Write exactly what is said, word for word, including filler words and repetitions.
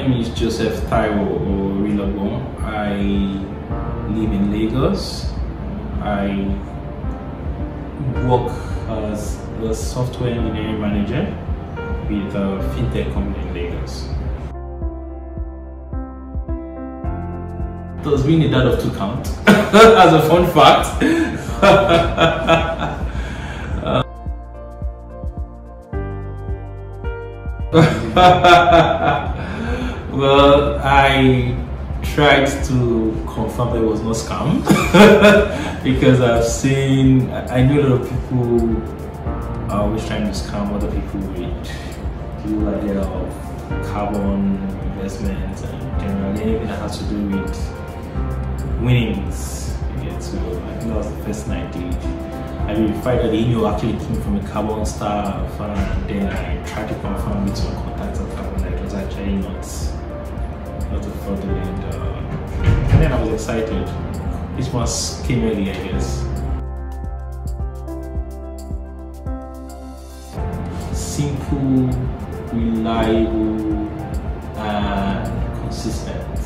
name is Joseph Taiwo Orilogbon. I live in Lagos. I work as a software engineering manager with a Fintech company in Lagos. Does being a dad of two count? As a fun fact. Well, I tried to confirm that it was no scam because I've seen, I know a lot of people are always trying to scam other people with the idea of carbon investments and generally anything that has to do with winnings. Yeah, so I think that was the first thing I did. I verified that the email actually came from a carbon staff, and then I tried to confirm with some contacts of carbon that it was actually not, not a fraudulent. Uh, and then I was excited. This was came early, I guess. Simple, reliable, and consistent.